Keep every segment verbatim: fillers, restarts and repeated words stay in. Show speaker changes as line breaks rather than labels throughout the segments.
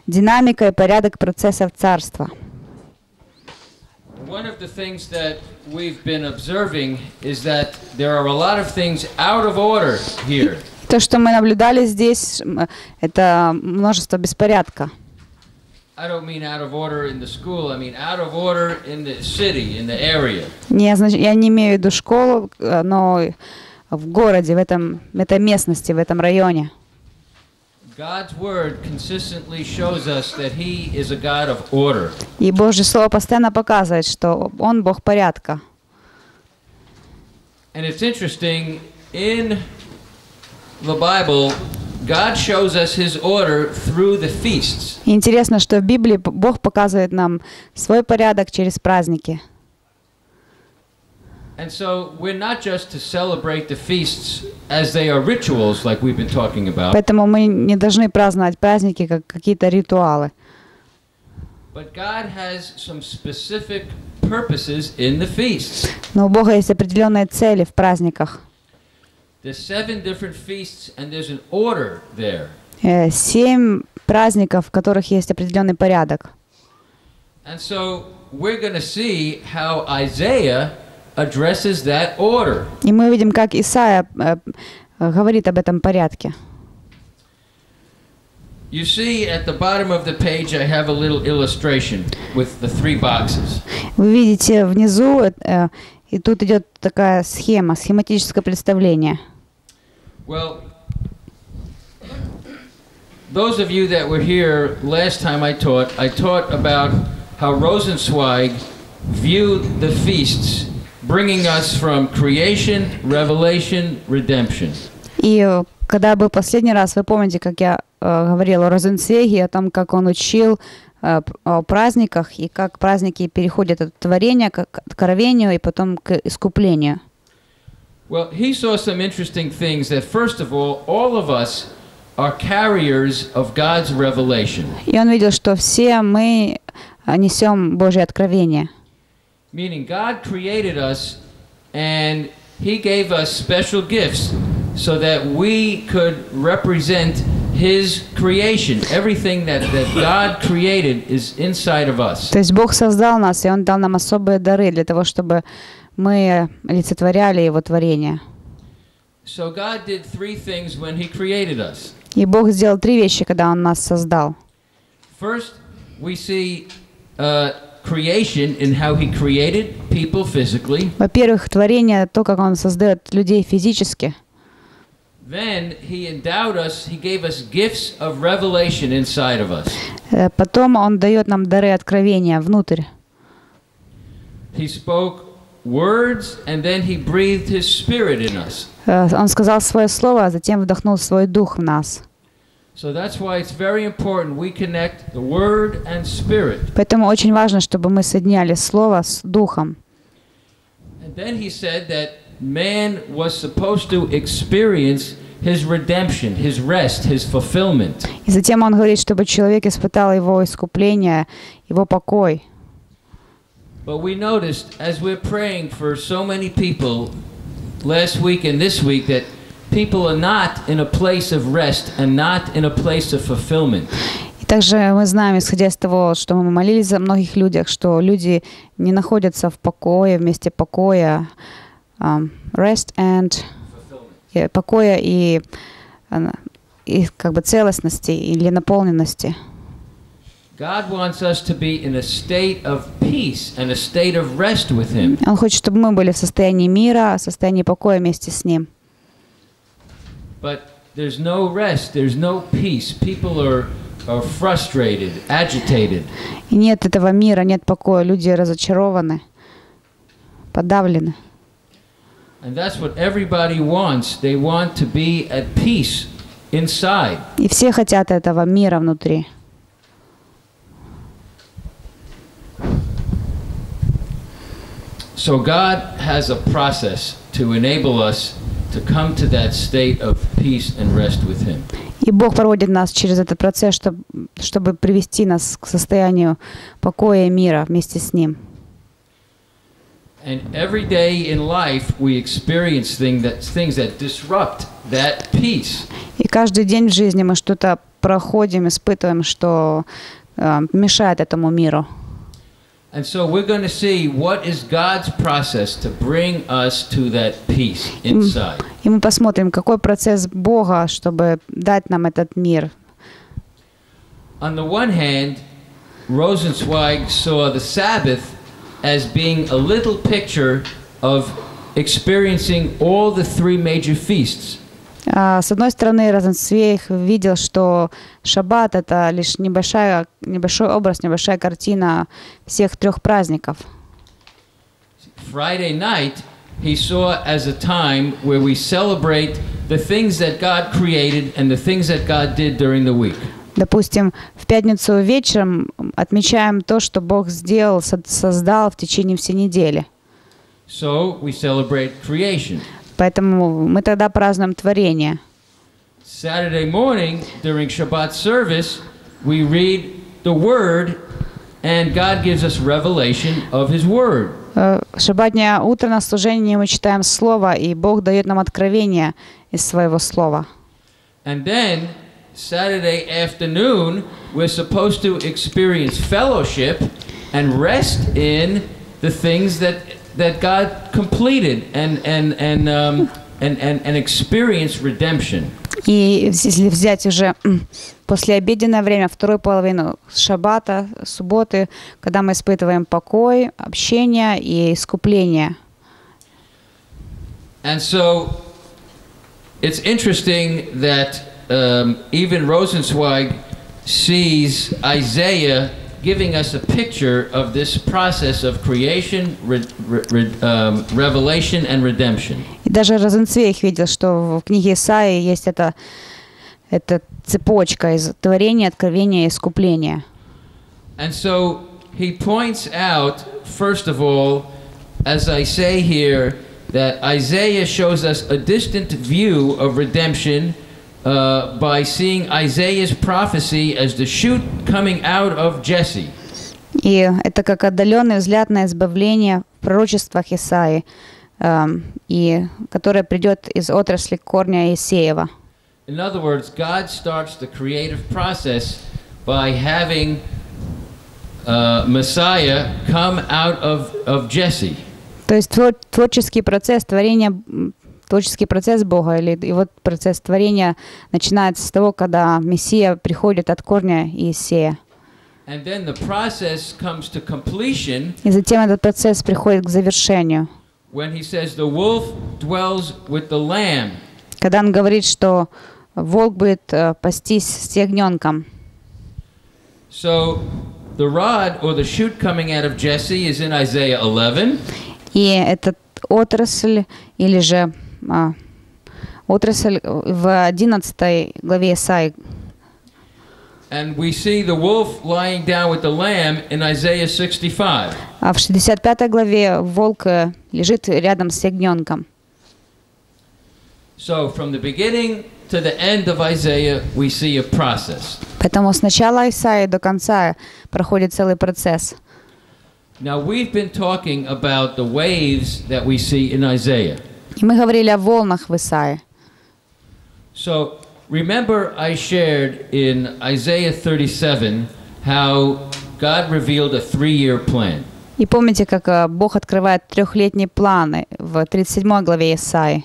Динамика и порядок процессов царства.
One of the things that we've been observing is that there are a lot of things out of order here.
То, что мы наблюдали здесь, это множество беспорядка.
I don't mean out of order in the school, I mean out of order in the city, in the area.
Не, я не имею в виду школу, но в городе, в этом, в этой местности, в этом районе.
God's word consistently shows us that He is a God of order.
И Божье Слово постоянно показывает, что Он Бог порядка.
And it's interesting, in the Bible, God shows us His order through the feasts.
Интересно, что в Библии Бог показывает нам свой порядок через праздники.
And so we're not just to celebrate the feasts as they are rituals, like we've been talking about.
Поэтому мы не должны праздновать праздники как какие-то ритуалы.
But God has some specific purposes in the feasts.
Но у Бога есть определенные цели в праздниках.
There's seven different feasts, and there's an order there.
Семь праздников, в которых есть определенный порядок.
And so we're going to see how Isaiah addresses that order.
И мы видим, как Исаия э, говорит об этом порядке.
You see, at the bottom of the page, I have a little illustration with the three boxes.
Вы видите внизу, э, и тут идет такая схема, схематическое представление.
Well, those of you that were here last time I taught, I taught about how Rosenzweig viewed the feasts, bringing us from creation, revelation, redemption.
И когда был последний раз, вы помните, как я э, говорила о Розенцвейге, о том, как он учил э, о праздниках, и как праздники переходят от творения к откровению и потом к искуплению.
Well, he saw some interesting things that, first of all, all of us are carriers of God's revelation.
И он видел, что все мы несем Божье откровение.
Meaning God created us and He gave us special gifts so that we could represent His creation. Everything that, that God created is inside of us.
То есть Бог создал нас, и Он дал нам особые дары для того, чтобы мы олицетворяли Его творение.
So God did three things when He created us.
И Бог сделал три вещи, когда Он нас создал.
First, we see uh, creation in how He created people physically.
Во-первых, творение, то, как Он создает людей физически.
Then He endowed us, He gave us gifts of revelation inside of us.
Потом Он дает нам дары откровения внутрь.
He spoke words, and then He breathed His Spirit in us.
Он сказал свое слово, а затем вдохнул свой дух в нас.
So that's why it's very important we connect the Word and Spirit.
Поэтому очень важно, чтобы мы соединяли слово с духом.
And then He said that man was supposed to experience his redemption, his rest, his fulfillment.
И затем Он говорит, чтобы человек испытал его искупление, его покой.
But we noticed as we're praying for so many people last week and this week that people are not in a place of rest and not in a place of fulfillment.
И также мы знаем, исходя из того, что мы молились за многих людях, что люди не находятся в покое, вместе покоя, um, rest and yeah, покоя и, и как бы целостности или наполненности.
God wants us to be in a state of peace and a state of rest with Him.
Он хочет, чтобы мы были в состоянии мира, в состоянии покоя вместе с Ним.
But there's no rest, there's no peace. People are, are frustrated, agitated.
И нет этого мира, нет покоя. Люди разочарованы, подавлены.
And that's what everybody wants. They want to be at peace inside.
И все хотят этого мира внутри.
So God has a process to enable us to come to that state of peace and rest with Him.
И Бог проводит нас через этот процесс, чтобы, чтобы привести нас к состоянию покоя и мира вместе с Ним.
And every day in life we experience thing that, things that disrupt that peace.
И каждый день в жизни мы что-то проходим, испытываем, что э, мешает этому миру.
And so we're going to see what is God's process to bring us to that peace inside.
И мы посмотрим, какой процесс Бога, чтобы дать нам этот мир.
On the one hand, Rosenzweig saw the Sabbath as being a little picture of experiencing all the three major feasts.
С одной стороны, Розенцвейг видел, что шаббат — это лишь небольшая, небольшой образ, небольшая картина всех трех праздников.
Friday night he saw as a time where we celebrate the things that God created and the things that God did during the week.
Допустим, в пятницу вечером отмечаем то, что Бог сделал, создал в течение всей недели.
So we celebrate creation.
Поэтому мы тогда празднуем творение.
Saturday morning during Shabbat service, we read the Word, and God gives us revelation of His Word.
В шаббатное утро на служении мы читаем Слово, и Бог дает нам откровение из Своего Слова.
And then Saturday afternoon, we're supposed to experience fellowship and rest in the things that that God completed and and and um, and, and and experience redemption.
И если взять уже послеобеденное время, вторую половину шаббата, субботы, когда мы испытываем покой, общение и искупление.
And so it's interesting that um, even Rosenzweig sees Isaiah giving us a picture of this process of creation, re, re, um, revelation and redemption.
И даже Розенцвейг видел, что в книге Исаии есть эта, эта цепочка из творения, откровения и искупления.
And so he points out, first of all, as I say here, that Isaiah shows us a distant view of redemption Uh, by seeing Isaiah's prophecy as the shoot coming out of Jesse.
И это как отдаленный взгляд на избавление в пророчествах Исаии, um, и которое придет из отрасли корня Иисеева.
In other words, God starts the creative process by having uh, Messiah come out of, of Jesse.
То есть твор, творческий процесс творения, творческий процесс Бога, или его процесс творения начинается с того, когда Мессия приходит от корня Иисея.
And then the process comes to completion.
И затем этот процесс приходит к завершению.
When he says the wolf dwells with the lamb.
Когда он говорит, что волк будет uh, пастись с ягненком.
So the rod or the shoot coming out of Jesse is in Isaiah eleven.
И этот отрасль или же а, отрасль в одиннадцатой главе Исаии.
And we see the wolf lying down with the lamb in Isaiah sixty-five.
А в шестьдесят пятой главе волк лежит рядом с ягненком.
So from the beginning to the end of Isaiah we see a process.
Поэтому с начала Исаии до конца проходит целый процесс.
Now we've been talking about the waves that we see in Isaiah.
И мы говорили о волнах в Исаии.
So remember I shared in Isaiah thirty-seven how God revealed a three-year plan.
И помните, как Бог открывает трехлетние планы в тридцать седьмой главе Исаии.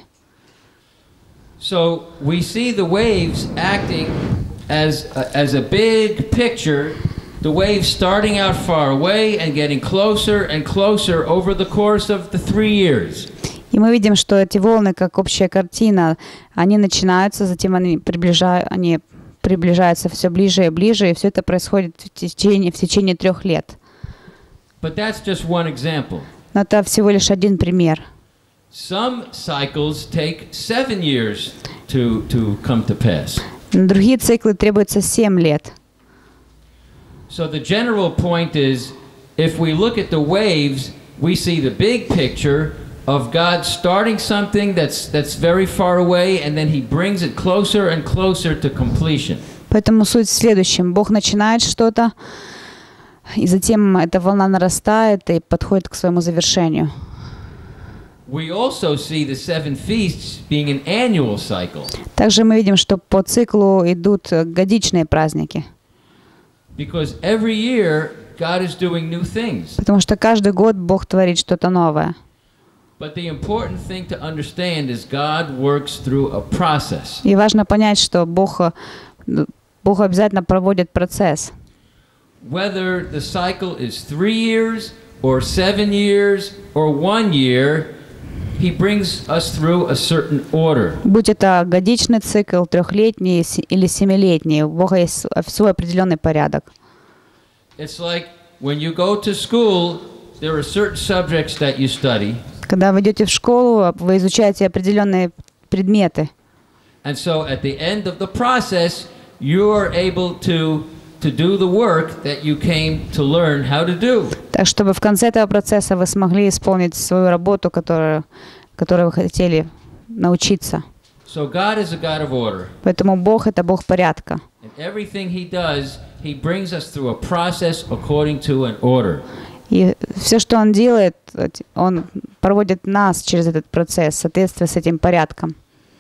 So we see the waves acting as a, as a big picture. The waves starting out far away and getting closer and closer over the course of the three years.
И мы видим, что эти волны, как общая картина, они начинаются, затем они приближаются, они приближаются все ближе и ближе, и все это происходит в течение, в течение трех лет.
But that's just one example.
Но это всего лишь один пример.
Some cycles take seven years to to come to pass.
На другие циклы требуется семь лет.
So the general point is, if we look at the waves, we see the big picture of God starting something that's that's very far away, and then He brings it closer and closer to completion.
Поэтому суть в следующем: Бог начинает что-то, и затем эта волна нарастает и подходит к своему завершению.
we also see the seven feasts being an annual cycle.
Также мы видим, что по циклу идут годичные праздники.
Because every year God is doing new things.
Потому что каждый год Бог творит что-то новое.
But the important thing to understand is God works through a process.
И важно понять, что Бог, Бог обязательно проводит процесс.
Whether the cycle is three years or seven years or one year, He brings us through a certain order.
Будь это годичный цикл, трехлетний или семилетний, у Бога есть свой определенный порядок.
It's like when you go to school, there are certain subjects that you study.
Когда вы идете в школу, вы изучаете определенные предметы.
And so at the end of the process, you are able to to do the work that you came to learn how to do.
Так, чтобы в конце этого процесса вы смогли исполнить свою работу, которую, которой вы хотели научиться.
So God is a God of order.
Поэтому Бог — это Бог порядка.
And everything He does, He brings us through a process according to an order.
И все, что Он делает, Он проводит нас через этот процесс в соответствии с этим порядком.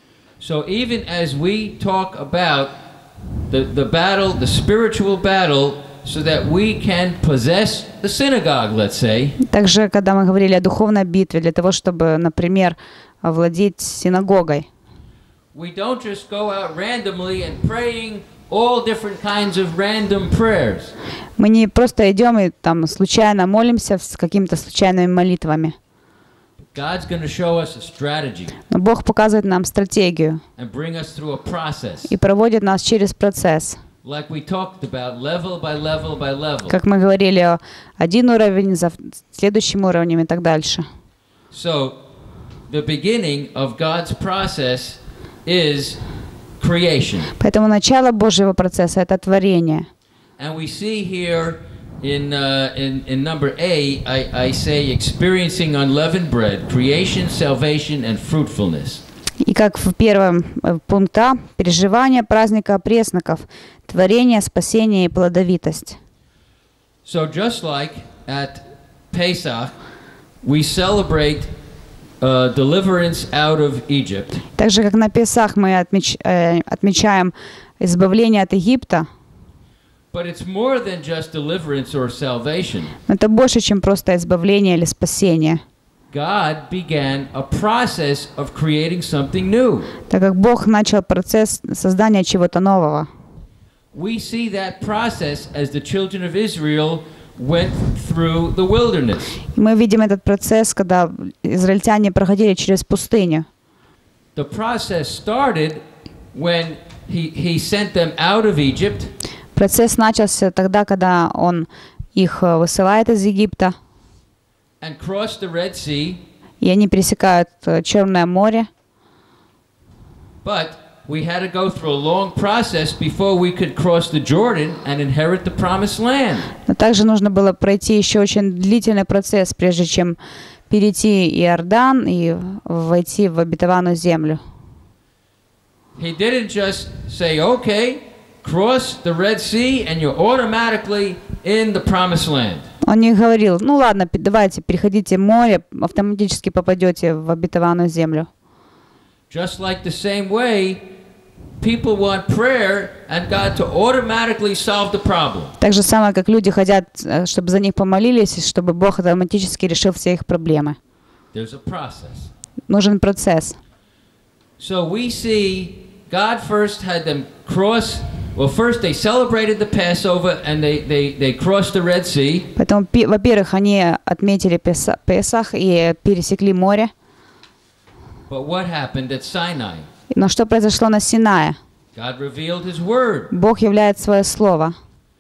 So even as we talk about the, the battle, the spiritual battle, so that we can possess the synagogue, let's say.
Также, когда мы говорили о духовной битве, для того, чтобы, например, овладеть синагогой,
We don't just go out randomly and praying all different kinds of random prayers.
мы не просто идем и там случайно молимся с какими-то случайными молитвами.
God's going to show us a strategy
Но Бог показывает нам стратегию
and bring us through a process.
и проводит нас через процесс.
Like we talked about, level by level by level.
Как мы говорили, один уровень за следующим уровнем и так дальше.
So, the beginning of God's process is creation.
Поэтому начало Божьего процесса — это творение.
And we see here in, uh, in, in number A, I, I say experiencing unleavened bread, creation, salvation, and fruitfulness.
И как в первом пункте А, переживание праздника пресноков, творение, спасение и плодовитость.
So just like at Pesach, we celebrate uh, deliverance out of Egypt.
Так же, как на Песах мы отмеч, э, отмечаем избавление от Египта,
But it's more than just deliverance or salvation.
но это больше, чем просто избавление или спасение.
God began a process of creating something new.
Так как Бог начал процесс создания чего-то нового.
We see that process as the children of Israel went through the wilderness.
И мы видим этот процесс, когда израильтяне проходили через пустыню.
The process started when he, he sent them out of Egypt.
Процесс начался тогда, когда Он их высылает из Египта,
And crossed the Red Sea.
и они пересекают Черное море.
But we had to go through a long process before we could cross the Jordan and inherit the promised land.
Но также нужно было пройти еще очень длительный процесс, прежде чем перейти Иордан и войти в обетованную землю.
He didn't just say, okay, cross the Red Sea and you're automatically in the promised land.
Он не говорил: ну ладно, давайте, переходите море, автоматически попадете в обетованную землю.
Just like the same way, people want prayer and God to automatically solve the problem.
Так же самое, как люди хотят, чтобы за них помолились, и чтобы Бог автоматически решил все их проблемы.
There's a process.
Нужен процесс.
So we see God first had them cross. Well, first they celebrated the Passover and they, they, they crossed the Red Sea.
Поэтому, во-первых, они отметили Песах и пересекли море.
But what happened at Sinai?
Но что произошло на Синае?
God revealed His word.
Бог являет свое слово.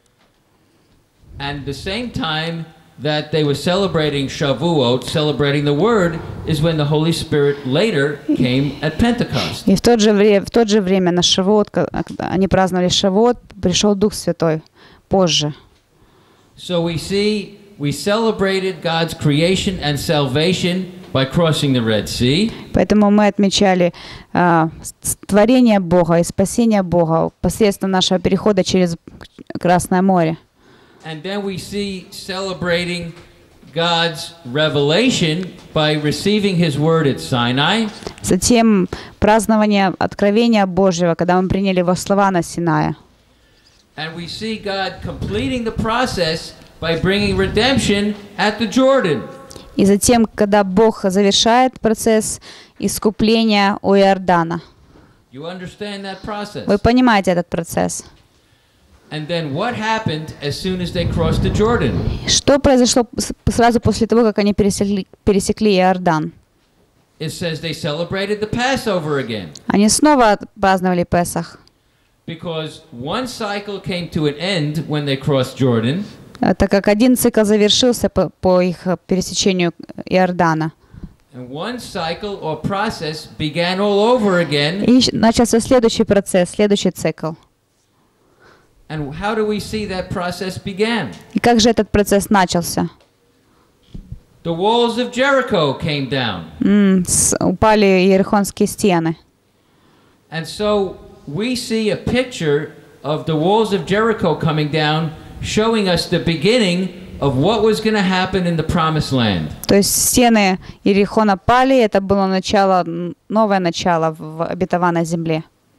And the same time that they were celebrating Shavuot, celebrating the word, is when the Holy Spirit later came at Pentecost.
И в, тот же вре- в то же время на Шавуот, когда они праздновали Шавуот, пришел Дух Святой позже.
So we see we celebrated God's creation and salvation by crossing the Red Sea.
Поэтому мы отмечали а, творение Бога и спасение Бога посредством нашего перехода через Красное море.
And then we see celebrating God's revelation by receiving His word at Sinai.
Затем празднование откровения Божьего, когда мы приняли Его слова на Синае.
And we see God completing the process by bringing redemption at the Jordan.
И затем, когда Бог завершает процесс искупления у Иордана.
You understand that process?
Вы понимаете этот процесс?
And then what happened as soon as they crossed the Jordan?
Что произошло сразу после того, как они пересекли, пересекли Иордан?
It says they celebrated the Passover again.
Они снова праздновали Песах.
Because one cycle came to an end when they crossed Jordan.
Так как один цикл завершился по, по их пересечению Иордана.
And one cycle or process began all over again.
И начался следующий процесс, следующий цикл.
And how do we see that process began?
И как же этот процесс начался?
The walls of Jericho came down.
М, с, упали Иерихонские стены.
And so we see a picture of the walls of Jericho coming down, showing us the beginning of what was going to happen in the promised land.
То есть стены Иерихона пали, это было начало, новое начало в обетованной земле.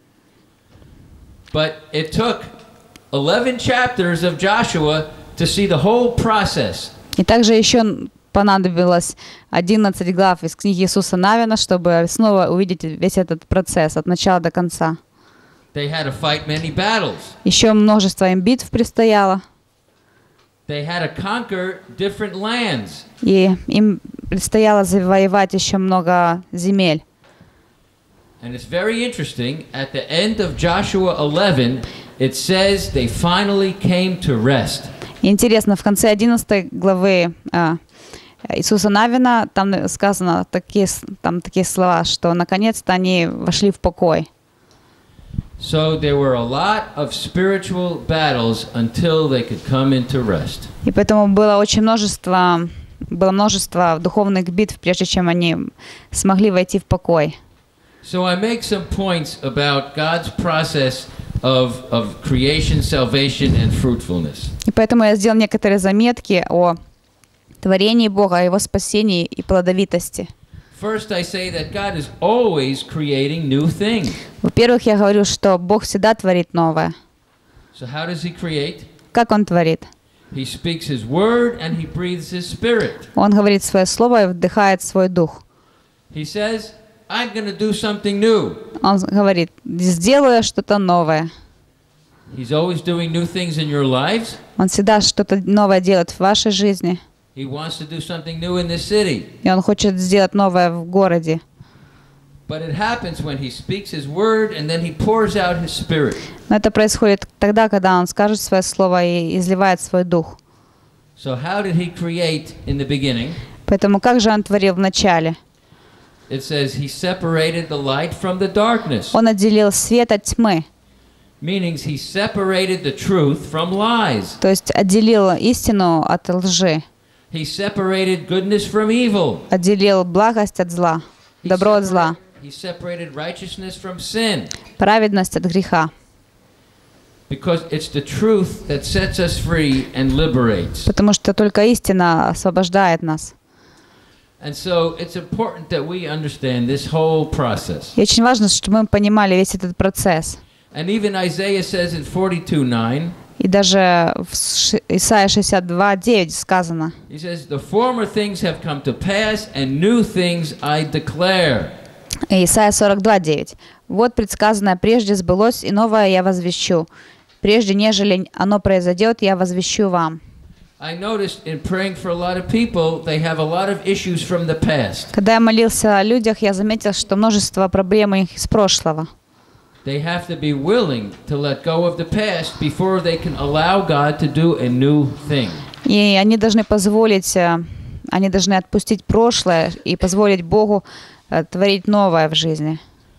But it took eleven chapters of Joshua to see the whole process.
И также еще понадобилось одиннадцать глав из книги Иисуса Навина, чтобы снова увидеть весь этот процесс от начала до конца.
They had to fight many battles.
Еще множество им битв предстояло.
They had to conquer different lands.
И им предстояло завоевать еще много земель.
And it's very interesting, at the end of Joshua eleven, it says they finally came to rest.
И интересно, в конце одиннадцатой главы а, Иисуса Навина там сказано такие, там такие слова, что наконец-то они вошли в покой.
So there were a lot of spiritual battles until they could come into rest.
И поэтому было очень множество, было множество духовных битв, прежде чем они смогли войти в покой.
So I make some points about God's process of, of creation, salvation, and fruitfulness.
И поэтому я сделал некоторые заметки о творении Бога, о Его спасении и плодовитости.
First, I say that God is always creating new things.
Во-первых, я говорю, что Бог всегда творит новое.
So how does He create?
Как Он творит?
He speaks His word and He breathes His spirit.
Он говорит свое слово и вдыхает свой дух.
He says, I'm going to do something new.
Он говорит, сделаю что-то новое.
He's always doing new things in your lives.
Он всегда что-то новое делает в вашей жизни.
He wants to do something new in this city.
И Он хочет сделать новое в городе.
But it happens when He speaks His word and then He pours out His spirit.
Но это происходит тогда, когда Он скажет свое слово и изливает свой дух.
So how did He create in the beginning?
Поэтому как же Он творил в начале?
It says He separated the light from the darkness.
Он отделил свет от тьмы.
Meaning He separated the truth from lies.
То есть отделил истину от лжи.
He separated goodness from evil.
Отделил благость от зла,
He
добро от
separa-
зла,
He separated righteousness from sin.
праведность от греха.
Because it's the truth that sets us free and liberates.
Потому что только истина освобождает нас.
And so it's important that we understand this whole process.
И очень важно, чтобы мы понимали весь этот процесс.
And even Isaiah says in forty-two nine,
И даже в Ш- Исайя шестьдесят два девять сказано,
he says, the former things have come to pass, and new things I declare.
и Исайя сорок два девять. «Вот предсказанное прежде сбылось, и новое я возвещу. Прежде, нежели оно произойдет, я возвещу вам».
I noticed in praying for a lot of people, they have a lot of issues from the past.
Когда я молился о людях, я заметил, что множество проблем у них из прошлого.
They have to be willing to let go of the past before they can allow God to do a new thing.
И они должны позволить, э, они должны отпустить прошлое и позволить Богу э, творить новое в жизни.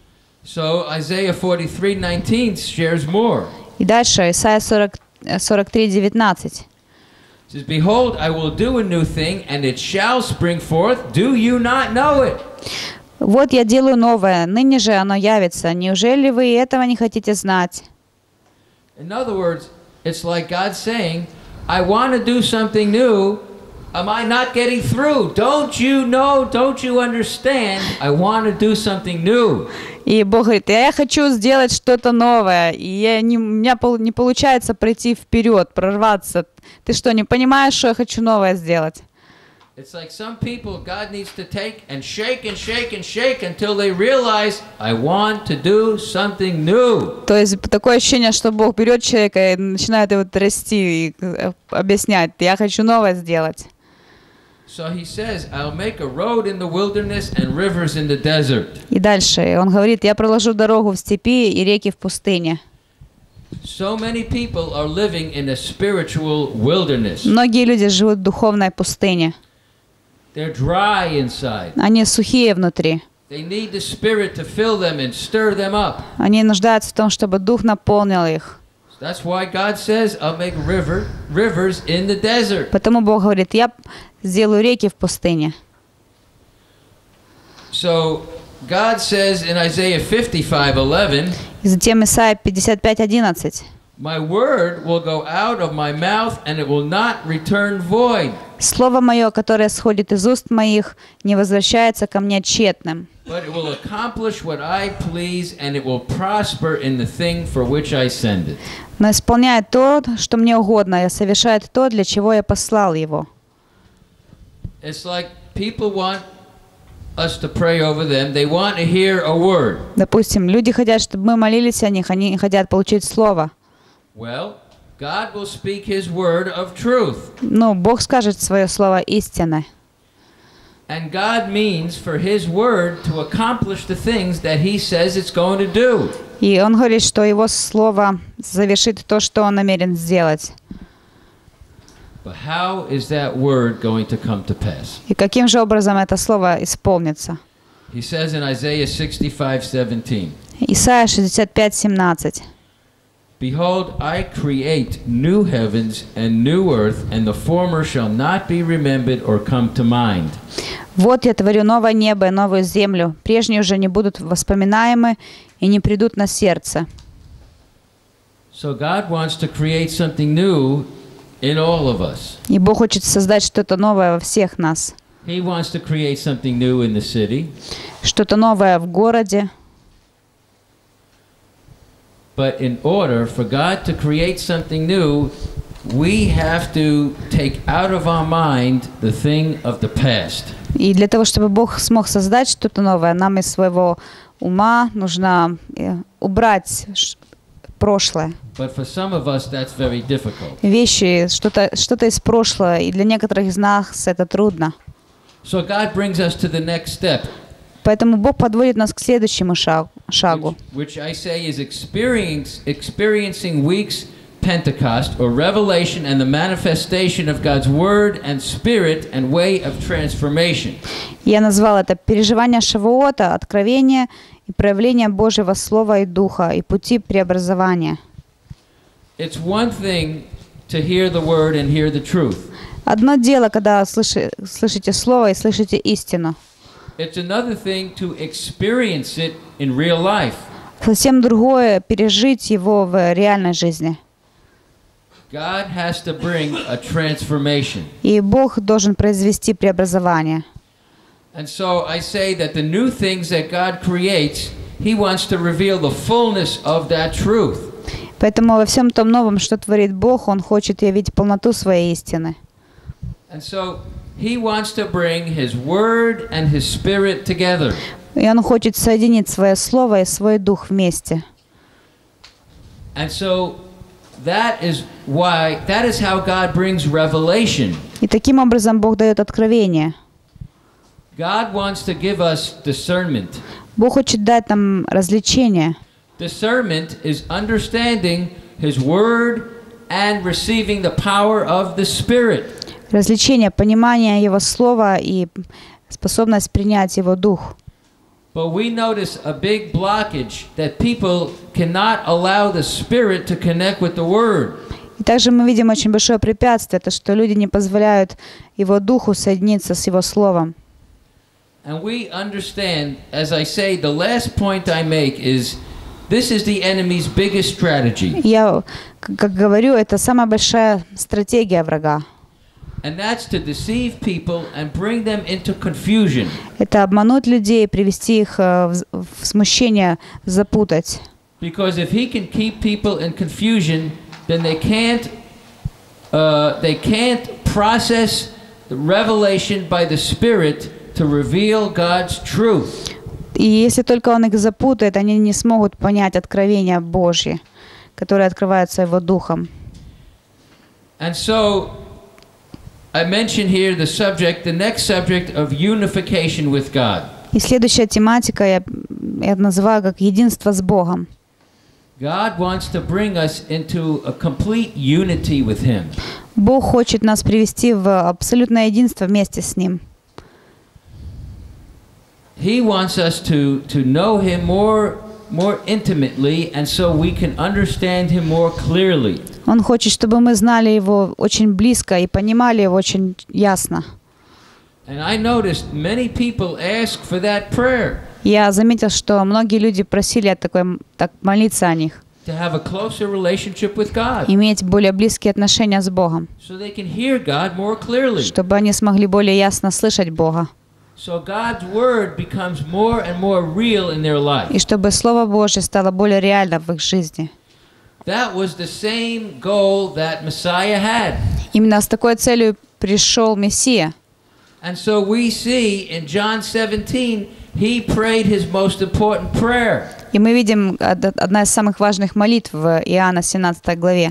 So Isaiah forty-three nineteen shares more.
И дальше Исайя сорок три девятнадцать.
It says, behold, I will do a new thing, and it shall spring forth. Do you not know it?
«Вот я делаю новое, ныне же оно явится. Неужели вы этого не хотите знать?»
In other words, it's like God saying, I want to do something new, am I not getting through? Don't you know? Don't you understand? I want to do something new.
И Бог говорит, я хочу сделать что-то новое, и я не, у меня пол, не получается пройти вперед, прорваться. Ты что, не понимаешь, что я хочу новое сделать?
It's like some people God needs to take and shake and shake and shake until they realize I want to do something new.
То есть такое ощущение, что Бог берет человека и начинает его трясти и объяснять, я хочу новое сделать.
So he says, I'll make a road in the wilderness and rivers in the desert.
И дальше он говорит, я проложу дорогу в степи и реки в пустыне.
So many people are living in a spiritual wilderness.
Многие люди живут в духовной пустыне.
They're dry inside.
Они сухие внутри.
They need the Spirit to fill them and stir them up.
Они нуждаются в том, чтобы Дух наполнил их.
That's why God says, I'll make river, rivers in the desert.
Поэтому Бог говорит, я сделаю реки в пустыне.
So God says in Isaiah fifty-five eleven,
И затем Исайя пятьдесят пять одиннадцать.
My word will go out of my mouth and it will not return void.
Слово мое, которое сходит из уст моих, не возвращается ко мне тщетным.
But it will accomplish what I please and it will prosper in the thing for which I send it.
Но исполняет то, что мне угодно, и совершает то, для чего я послал его.
It's like people want us to pray over them. They want to hear a word.
Допустим, люди хотят, чтобы мы молились о них, они хотят получить слово.
Well, God will speak His word of truth.
Ну, Бог скажет свое слово истины.
And God means for His word to accomplish the things that He says it's going to do.
И Он говорит, что Его слово завершит то, что Он намерен сделать.
But how is that word going to come to pass?
И каким же образом это слово исполнится?
He says in Isaiah sixty-five seventeen.
Исайя шестьдесят пять семнадцать.
Behold, I create new heavens and new earth, and the former shall not be remembered or come to mind.
Вот я творю новое небо и новую землю. Прежние уже не будут воспоминаемы и не придут на сердце.
So God wants to create something new in all of us.
И Бог хочет создать что-то новое во всех нас.
He wants to create something new in the city.
Что-то новое в городе.
But in order for God to create something new, we have to take out of our mind the thing of the past.
И для того, чтобы Бог смог создать что-то новое, нам из своего ума нужно убрать прошлое.
But for some of us, that's very difficult.
Вещи, что-то, что-то из прошлого, и для некоторых из нас это трудно.
So God brings us to the next step.
Поэтому Бог подводит нас к следующему шагу. шагу.
Which, which I say is experience, experiencing weeks Pentecost or revelation and the manifestation of God's word and spirit and way of transformation.
Я назвал это переживание Шавуота, откровение и проявление Божьего Слова и Духа и пути преобразования.
It's one thing to hear the word and hear the truth.
Одно дело, когда слыши, слышите Слово и слышите истину.
It's another thing to experience it in real life.
Совсем другое пережить его в реальной жизни.
God has to bring a transformation.
И Бог должен произвести преобразование.
And so I say that the new things that God creates, He wants to reveal the fullness of that truth.
Поэтому во всем том новом, что творит Бог, Он хочет явить полноту своей истины.
And so He wants to bring His word and His spirit together.
И Он хочет соединить свое Слово и свой Дух вместе.
And so that is why, that is how God brings revelation.
И таким образом Бог дает откровение.
God wants to give us discernment.
Бог хочет дать нам развлечение.
Discernment is understanding His word and receiving the power of the Spirit.
Развлечение, понимание Его Слова и способность принять Его Дух.
But we notice a big blockage that people cannot allow the Spirit to connect with the Word.
И также мы видим очень большое препятствие, то что люди не позволяют Его Духу соединиться с Его Словом.
And we understand, as I say, the last point I make is this is the enemy's biggest strategy.
Я, как говорю, это самая большая стратегия врага.
And that's to deceive people and bring them into confusion.
Это обмануть людей, привести их э, в, в смущение, запутать.
Because if he can keep people in confusion, then they can't uh, they can't process the revelation by the Spirit to reveal God's truth.
И если только он их запутает, они не смогут понять откровения Божьи, которые открываются Его Духом.
And so I mentioned here the subject, the next subject of unification with God.
И следующая тематика я, я называю как единство с Богом.
God wants to bring us into a complete unity with Him.
Бог хочет нас привести в абсолютное единство вместе с Ним.
He wants us to, to know Him more, more intimately, and so we can understand Him more clearly.
Он хочет, чтобы мы знали Его очень близко и понимали Его очень ясно.
And I noticed many people ask for that prayer.
Я заметил, что многие люди просили такой, так молиться о них,
To have a closer relationship with God,
иметь более близкие отношения с Богом,
so they can hear God more clearly.
чтобы они смогли более ясно слышать Бога,
So God's word becomes more and more real in their life.
и чтобы Слово Божье стало более реально в их жизни.
That was the same goal that Messiah had.
Именно с такой целью пришел Мессия.
And so we see in John seventeen, he prayed his most important prayer.
И мы видим одна из самых важных молитв в Иоанна семнадцатой главе.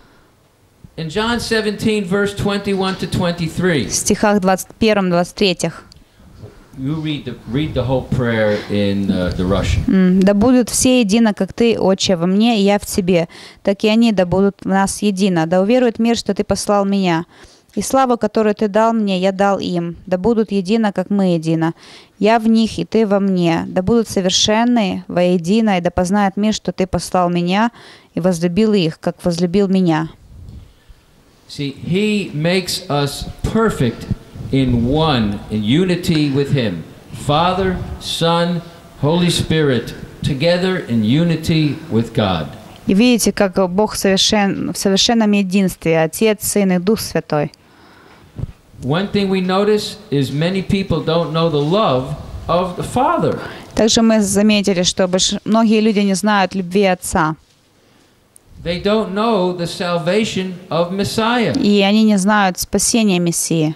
In John seventeen, verse twenty-one to twenty-three.
В стихах двадцать первом двадцать третьем.
You read the, read the whole prayer in uh, the Russian.
«Да будут все едино, как Ты, Отче, во мне, и я в Тебе, так и они да будут в нас едино. Да уверует мир, что Ты послал Меня. И славу, которую Ты дал Мне, я дал им. Да будут едино, как мы едино. Я в них, и Ты во мне. Да будут совершенны воедино, и да познает мир, что Ты послал Меня, и возлюбил их, как возлюбил Меня».
See, he makes us perfect in one, in unity with Him. Father, Son, Holy Spirit, together in unity with God.
И видите, как Бог совершен, в совершенном единстве, Отец, Сын и Дух Святой.
One thing we notice is many people don't know the love of the Father.
Также мы заметили, что многие люди не знают любви Отца.
They don't know the salvation of Messiah.
И они не знают спасения Мессии.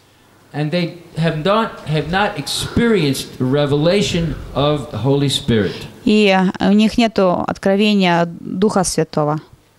And they have not, have not experienced the revelation of the Holy Spirit.
И у них нет откровения Духа Святого.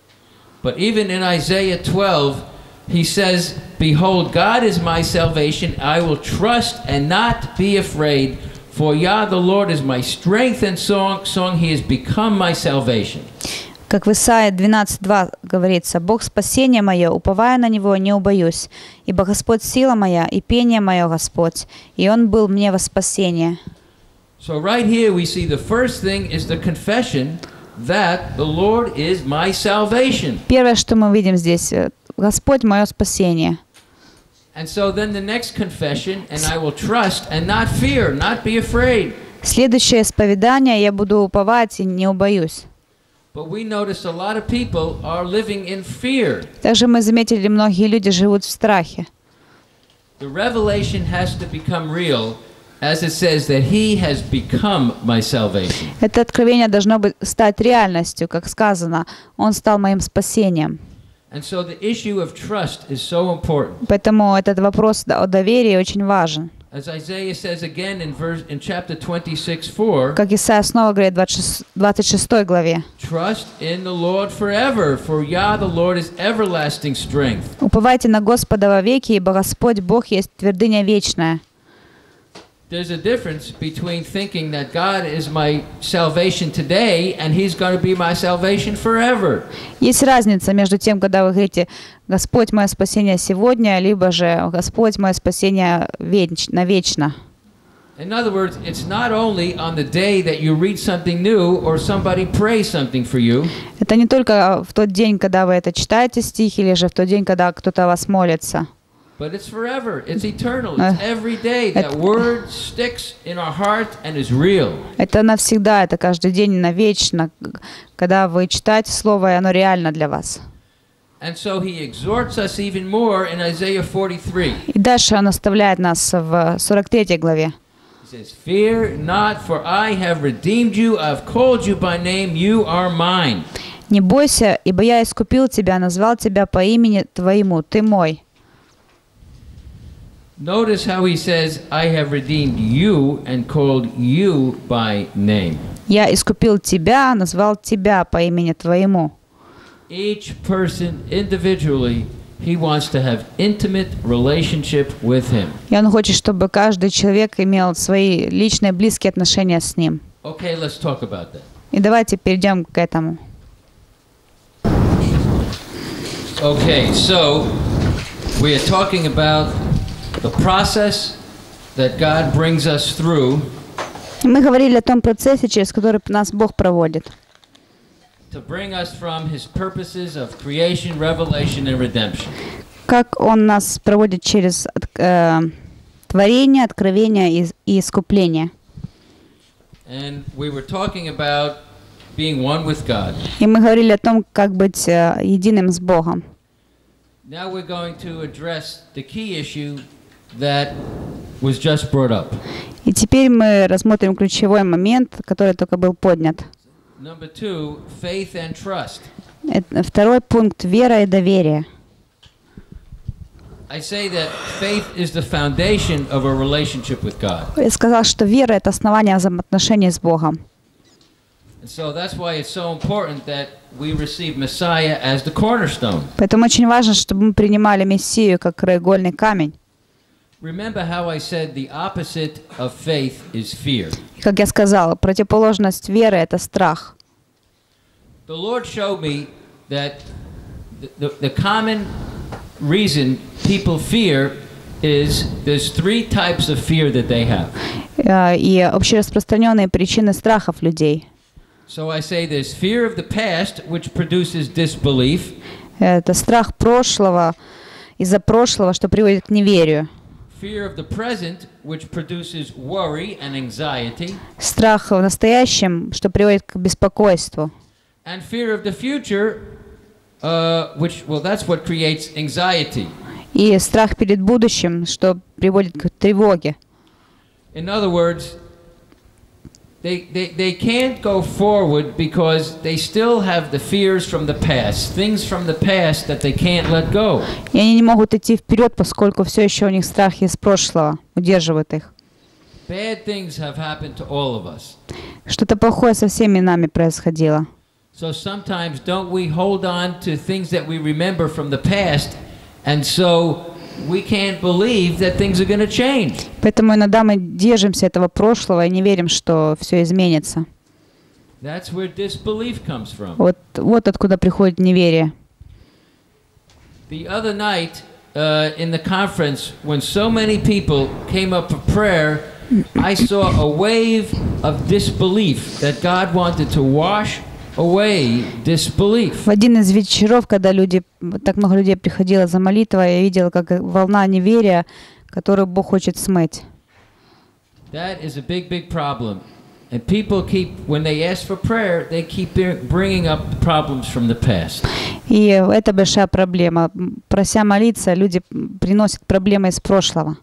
But even in Isaiah twelve, he says, Behold, God is my salvation. I will trust and not be afraid. For Yah, the Lord, is my strength and song. song. He has become my salvation.
Как в Исаии двенадцать два говорится: «Бог спасение мое, уповая на Него, не убоюсь, ибо Господь сила моя, и пение мое Господь, и Он был мне во спасение».
So right here we see the first thing is the confession that the Lord is my salvation.
Первое, что мы видим здесь: Господь мое спасение.
And so then the next confession, and I will trust and not fear, not be afraid.
Следующее исповедание: я буду уповать и не убоюсь.
But we notice a lot of people are living in fear.
Также мы заметили, многие люди живут в страхе.
The revelation has to become real, as it says that He has become my salvation.
Это откровение должно быть стать реальностью, как сказано: Он стал моим спасением.
And so the issue of trust is so important.
Поэтому этот вопрос о доверии очень важен.
As Isaiah says again in verse in chapter twenty-six four.
Как Исайя снова говорит в двадцать шестой главе:
Trust in the Lord forever, for Yah the Lord is everlasting strength.
Уповайте на Господа вовеки, ибо Господь Бог есть твердыня вечная.
There's a difference between thinking that God is my salvation today and He's going to be my salvation forever.
Есть разница между тем, когда вы говорите: Господь мое спасение сегодня, либо же Господь мое спасение навечно.
In other words, it's not only on the day that you read something new or somebody prays something for you.
Это не только в тот день, когда вы это читаете стих, или же в тот день, когда кто-то о вас молится.
But it's forever. It's eternal. It's every day. That word sticks in our heart and is real.
Это навсегда, это каждый день, навечно, когда вы читаете слово, и оно реально для вас.
And so he exhorts us even more in Isaiah forty-three.
И дальше он оставляет нас в сорок третьей главе.
He says, "Fear not, for I have redeemed you. I've called you by name. You are mine."
«Не бойся, ибо я искупил тебя, назвал тебя по имени твоему, ты мой».
Notice how he says, "I have redeemed you and called you by name."
«Я искупил тебя, назвал тебя по имени твоему».
Each person individually, he wants to have intimate relationship with him.
И он хочет, чтобы каждый человек имел свои личные близкие отношения с ним.
Okay, let's talk about that.
И давайте перейдем к этому.
Okay, so we are talking about the process that God brings us through.
Мы говорили о том процессе, через который нас Бог проводит.
To bring us from His purposes of creation, revelation, and redemption.
Как Он нас проводит через э, творение, откровение и, и искупление.
And we were talking about being one with God.
И мы говорили о том, как быть э, единым с Богом.
Now we're going to address the key issue that was just brought up.
И теперь мы рассмотрим ключевой момент, который только был поднят.
Number two, faith and trust.
Это второй пункт — вера и доверие.
I say that faith is the foundation of a relationship with God.
Я сказал, что вера — это основание взаимоотношений с Богом.
And so that's why it's so important that we receive Messiah as the cornerstone.
Поэтому очень важно, чтобы мы принимали Мессию как краеугольный камень.
Remember how I said the opposite of faith is fear.
И, как я сказал, противоположность веры — это страх.
The Lord showed me that the, the, the common reason people fear is there's three types of fear that they have.
Э, И общераспространенные причины страхов людей.
So I say there's fear of the past, which produces disbelief.
Это страх прошлого, из-за прошлого, что приводит к неверию.
Fear of the present, which produces worry and anxiety.
Страх в настоящем, что приводит к беспокойству.
And fear of the future, uh, which, well, that's what creates anxiety.
И страх перед будущим, что приводит к тревоге.
In other words, they, they, they can't go forward because they still have the fears from the past, things from the past that they can't let go.
И они не могут идти вперед, поскольку все еще у них страхи из прошлого удерживают их.
Bad things have happened to all of us.
Что-то плохое со всеми нами происходило.
So sometimes don't we hold on to things that we remember from the past, and so we can't believe that things are going to change.
Поэтому иногда мы держимся этого прошлого и не верим, что все изменится.
That's where disbelief comes from.
Вот, вот откуда приходит неверие.
The other night uh, in the conference, when so many people came up for prayer, I saw a wave of disbelief that God wanted to wash away disbelief.
В один из вечеров, когда люди, так много людей приходило за молитвой, я видела, как волна неверия, которую Бог хочет смыть.
That is a big, big problem. And people keep, when they ask for prayer, they keep bringing up problems from the past.
И это большая проблема. Прося молиться, люди приносят проблемы из прошлого.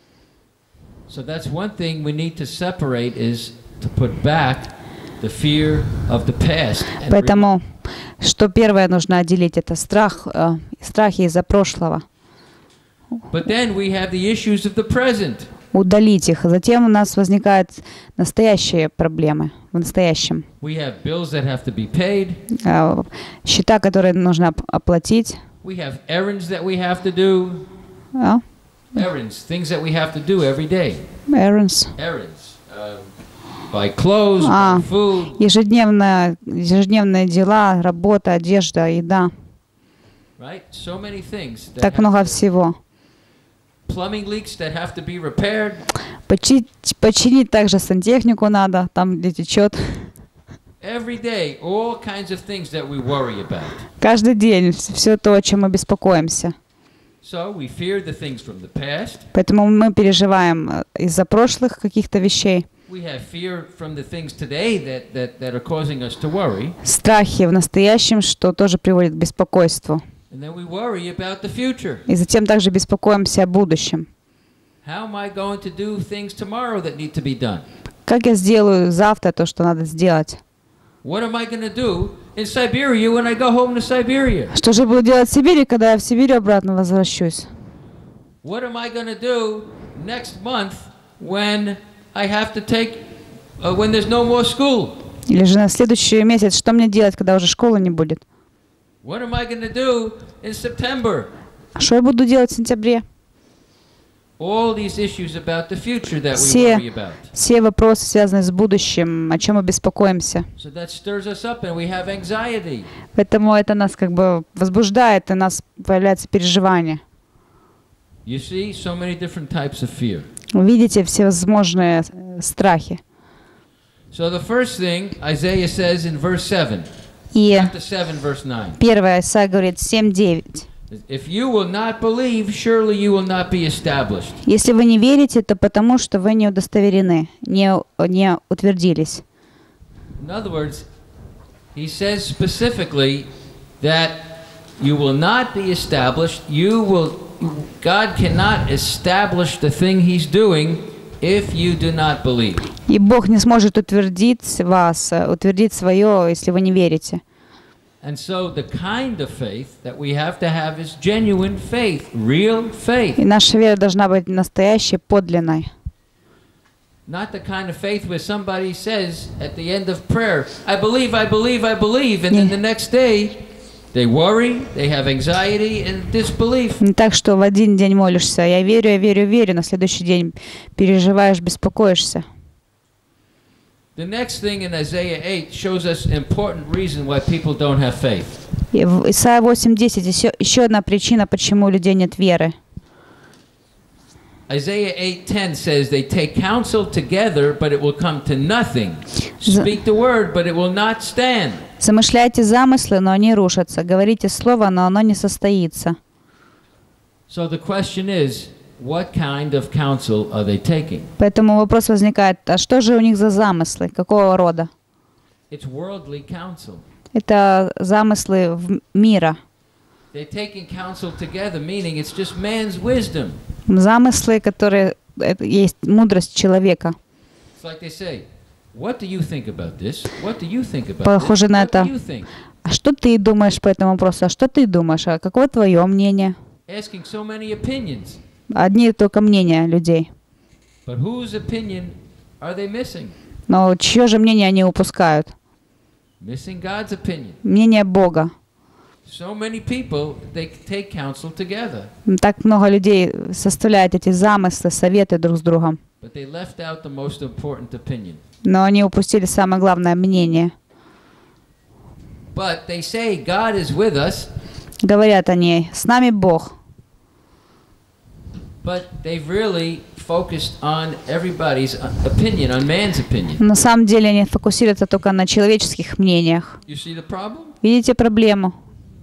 So that's one thing we need to separate, is to put back the fear of the past.
Поэтому, что первое нужно отделить, это страх, э, страхи из-за прошлого.
But then we have the issues of the present.
Удалить их. Затем у нас возникают настоящие проблемы в настоящем.
We have bills that have to be paid.
Э, счета, которые нужно оп- оплатить.
We have errands that we have to do.
Uh,
Errands, things that we have to do every day.
errands.
Errands. Um, buy clothes,
А,
buy food.
ежедневно, ежедневные дела, работа, одежда, еда.
Right? So many things. That
Так
have
много
to-
всего.
Plumbing leaks that have to be repaired.
Починить, починить также сантехнику надо, там где течет.
Every day, all kinds of things that we worry about.
Каждый день все то, о чем мы беспокоимся.
So we fear the things from the past.
Поэтому мы переживаем э, из-за прошлых каких-то вещей.
We have fear from the things today that, that, that are causing us to worry.
Страхи в настоящем, что тоже приводит к беспокойству.
And then we worry about the future.
И затем также беспокоимся о будущем.
How am I going to do things tomorrow that need to be done?
Как я сделаю завтра то, что надо сделать?
What am I going to do in Siberia when I go home to Siberia?
Что же буду делать в Сибири, когда я в Сибирь обратно возвращусь?
What am I going to do next month when I have to take, uh, when there's no more school?
Или же на следующий месяц, что мне делать, когда уже школы не будет?
What am I going to do in September?
Что я буду делать в сентябре?
All these issues about the future that we
Все,
worry about.
все вопросы, связанные с будущим, о чем мы беспокоимся.
So that stirs us up and we have anxiety.
Поэтому это нас как бы возбуждает, и у нас появляется переживание.
You see so many different types of fear.
Вы видите всевозможные э, страхи.
So the first thing Isaiah says in verse seven,
И
chapter seven, verse nine.
первое Исайя говорит семь девять.
If you will not believe, surely you will not be established.
Если вы не верите, то потому что вы не удостоверены, не, не утвердились.
In other words, he says specifically that you will not be established. You will, God cannot establish the thing He's doing if you do not believe.
И Бог не сможет утвердить вас, утвердить свое, если вы не верите.
And so the kind of faith that we have to have is genuine faith, real faith.
И наша вера должна быть настоящей, подлинной.
Not the kind of faith where somebody says at the end of prayer, I believe, I believe, I believe, and then the next day they worry, they have anxiety and disbelief.
Не так, что в один день молишься, я верю, я верю, верю, на следующий день переживаешь, беспокоишься.
The next thing in Isaiah eight shows us important reason why people don't have faith.
И в Исайя восемь десять еще, еще одна причина, почему у людей нет веры.
Isaiah eight ten says they take counsel together, but it will come to nothing. Speak the word, but it will not stand.
Замышляйте замыслы, но они рушатся. Говорите слово, но оно не состоится.
So the question is, what kind of counsel are they taking?
Поэтому вопрос возникает, а что же у них за замыслы, какого рода?
It's worldly counsel.
Это замыслы в мира.
They're taking counsel together, meaning it's just man's wisdom.
Замыслы, которые это есть мудрость человека.
It's like they say, what do you think about this? What do you think about
Похоже
this?
на
What do
это.
you think?
А что ты думаешь по этому вопросу? А что ты думаешь? А какое твое мнение?
Asking so many opinions.
Одни только мнения людей.
But whose opinion are they missing?
Но чье же мнение они упускают?
Missing God's opinion.
Мнение Бога.
So many people, they take counsel together,
Так много людей составляют эти замыслы, советы друг с другом.
but they left out the most important opinion.
Но они упустили самое главное мнение.
But they say God is with us,
Говорят они, с нами Бог.
but they've really focused on everybody's opinion, on man's opinion.
На самом деле они фокусируются только на человеческих мнениях.
You see the problem?
Видите проблему?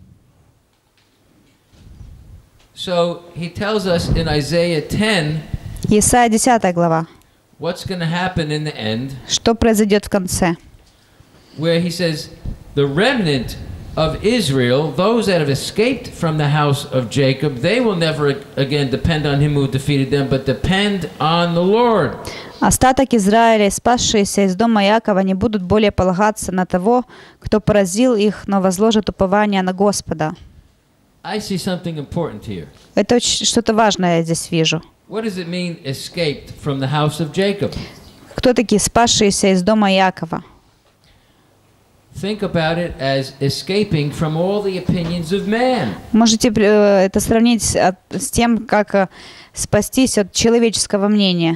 So he tells us in Isaiah ten
Исайя десятая глава.
what's going to happen in the end,
Что произойдет в конце?
where he says, the remnant of Israel, those that have escaped from the house of Jacob, they will never again depend on him who defeated them, but depend on the Lord.
Остаток Израиля, спасшиеся из дома Иакова, не будут более полагаться на того, кто поразил их, но возложат упование на Господа.
I see something important here.
Это очень- что-то важное я здесь вижу.
What does it mean, escaped from the house of Jacob?
Кто такие спасшиеся из дома Иакова?
Think about it as escaping from all the opinions of man.
Можете э, это сравнить с, от- с тем, как э, спастись от человеческого мнения.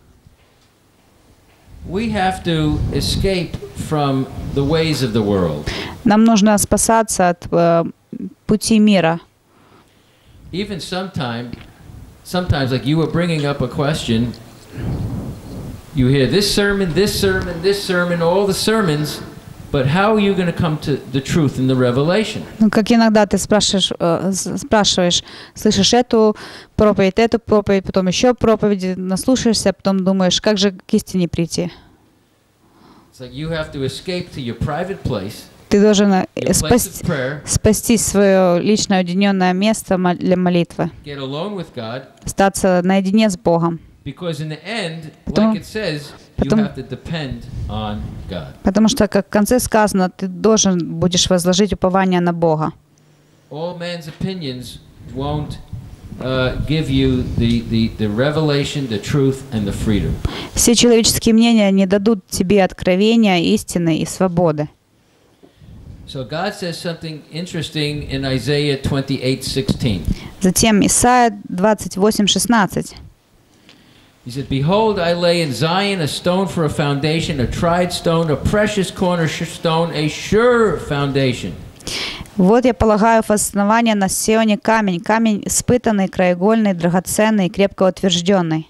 We have to escape from the ways of the world.
Нам нужно спасаться от э, пути мира.
Even sometime, sometimes, like you were bringing up a question, you hear this sermon, this sermon, this sermon, all the sermons, but how are you going to come to the truth in the revelation?
Ну, как иногда ты спрашиваешь, э, с- спрашиваешь, слышишь эту проповедь, эту проповедь, потом еще проповеди, наслушаешься, а потом думаешь, как же к истине прийти.
It's like you have to escape to your private place
Ты должен
your place of
спасти,
prayer,
спасти свое личное уединенное место мо- для молитвы,
get alone with God,
остаться наедине с Богом.
because in the end,
Потом-
like it says, you
потом-
have to depend on God.
Потому что, как в конце сказано, ты должен будешь возложить упование на Бога.
All man's opinions won't uh, give you the, the, the revelation, the truth, and the freedom.
Все человеческие мнения не дадут тебе откровения, истины и свободы.
So God says something interesting in Isaiah twenty-eight sixteen.
Затем Исайя двадцать восемь шестнадцать.
He said, "Behold, I lay in Zion a stone for a foundation, a tried stone, a precious cornerstone, a sure foundation."
«Вот я полагаю в основание на Сионе камень, камень испытанный, краеугольный, драгоценный, крепко утвержденный».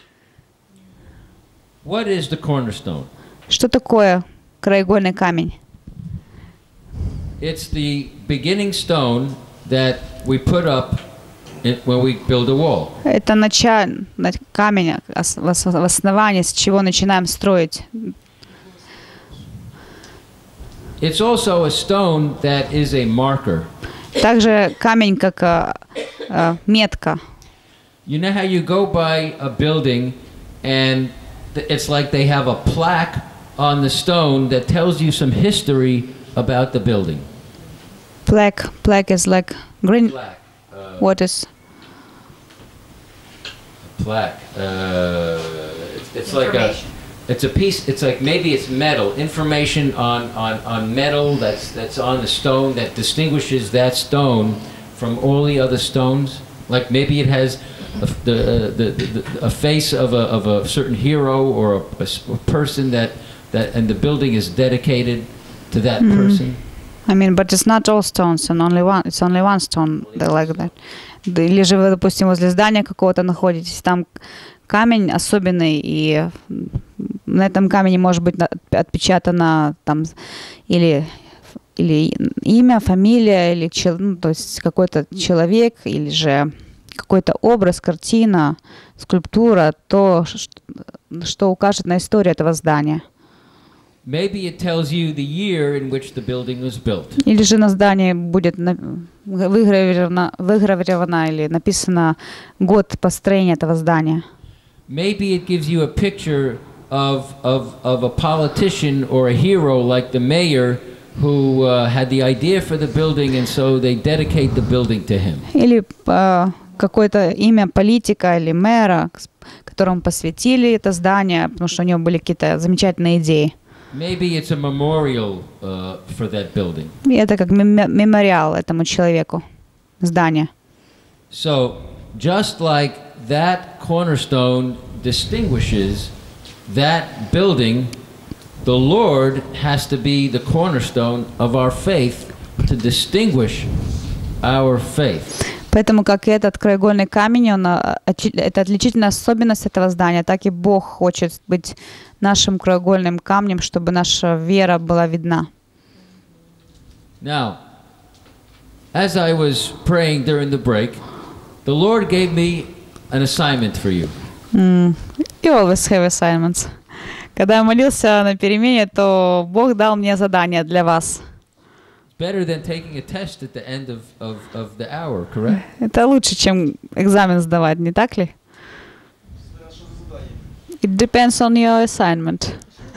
What is the cornerstone?
Что такое краеугольный камень?
It's the beginning stone that we put up in, when we build a wall.
Это началь, на- камень ос- в ос- в основании, с чего начинаем строить.
It's also a stone that is a marker.
Также камень как а, а, метка.
You know how you go by a building and th- it's like they have a plaque on the stone that tells you some history about the building.
Black, black is like green.
Plaque. Uh,
What is?
plaque. Uh, it's, it's like a. It's a piece. It's like maybe it's metal. Information on, on, on metal that's that's on the stone that distinguishes that stone from all the other stones. Like maybe it has a, the, uh, the, the a face of a of a certain hero or a, a s- a person that that and the building is dedicated to that person.
I mean, but it's not all stones, and only one. It's only one stone that like that. Да, или же вы, допустим, возле здания какого-то находитесь, там камень особенный, и на этом камне может быть на- отпечатано там или или имя, фамилия, или чел- ну, то есть какой-то человек, или же какой-то образ, картина, скульптура, то, ш- что укажет на историю этого здания.
Maybe it tells you the year in which the building was built.
Или же на здании будет на- выгравировано, выгравировано или написано год построения этого здания.
Maybe it gives you a picture of, of, of a politician or a hero like the mayor who uh, had the idea for the building and so they dedicate the building to him.
Или э, какое-то имя политика или мэра, к- которому посвятили это здание, потому что у него были какие-то замечательные идеи.
Maybe it's a memorial uh, for that building.
И это как мем- мемориал этому человеку, здание.
So, just like that cornerstone distinguishes that building, the Lord has to be the cornerstone of our faith to distinguish our faith.
Поэтому, как и этот краеугольный камень, он, а, очи- это отличительная особенность этого здания, так и Бог хочет быть нашим краеугольным камнем, чтобы наша вера была видна.
Now, as I was praying during the break, the Lord gave me an assignment for you.
М, You always have assignments. Когда я молился на перемене, то Бог дал мне задание для вас.
Better than taking a test at the end of, of, of the hour, correct?
Это лучше, чем экзамен сдавать, не так ли? It depends on your assignment.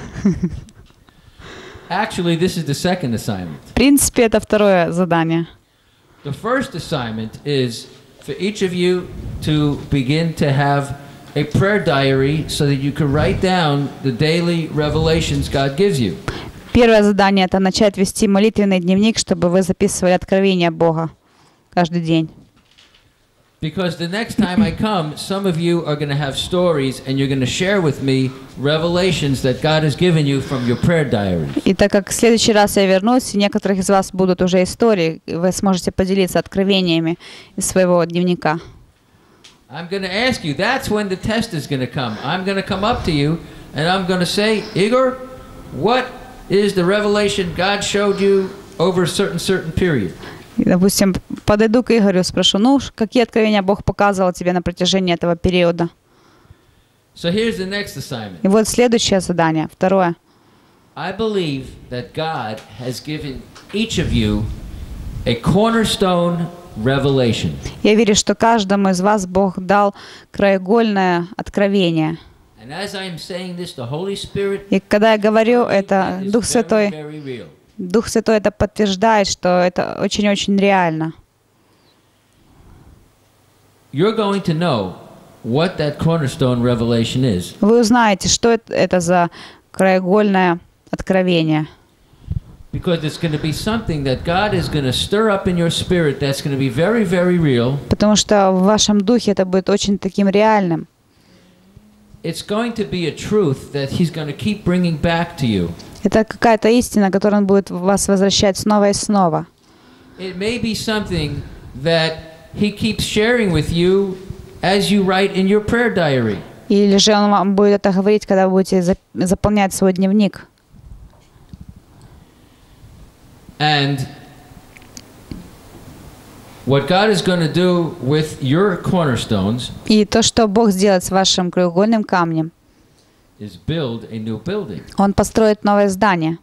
Actually, this is the second assignment.
В принципе, это второе задание.
The first assignment is for each of you to begin to have a prayer diary so that you can write down the daily revelations God gives you.
Первое задание — это начать вести молитвенный дневник, чтобы вы записывали откровения Бога каждый день.
Because the next time I come, some of you are going to have stories and you're going to share with me revelations that God has given you from your prayer diaries.
И так как в следующий раз я вернусь, и некоторых из вас будут уже истории, и вы сможете поделиться откровениями из своего дневника.
I'm going to ask you, that's when the test is going to come. I'm going to come up to you and I'm going to say, Igor, what is the revelation God showed you over a certain, certain period?
И, допустим, подойду к Игорю, спрошу, ну, какие откровения Бог показывал тебе на протяжении этого периода?
So here's the next assignment.
И вот следующее задание, второе.
I believe that God has given each of you a cornerstone revelation.
Я верю, что каждому из вас Бог дал краеугольное откровение.
And as I am saying this, the Holy Spirit
И когда я говорю это,
is
Дух
very,
Святой,
very real.
Дух Святой это подтверждает, что это очень-очень реально.
You're going to know what that cornerstone revelation is.
Вы узнаете, что это, это за краеугольное откровение.
Because it's going to be something that God is going to stir up in your spirit that's going to be very, very real.
Потому что в вашем духе это будет очень таким реальным.
It's going to be a truth that He's going to keep bringing back to you.
Это какая-то истина, которую Он будет вас возвращать снова и снова.
It may be something that He keeps sharing with you as you write in your prayer diary.
Или же Он вам будет это говорить, когда вы будете заполнять свой дневник.
And what God is going to do with your cornerstones
И то, что Бог сделает с вашим краеугольным камнем,
is build a new building.
Он построит новое здание.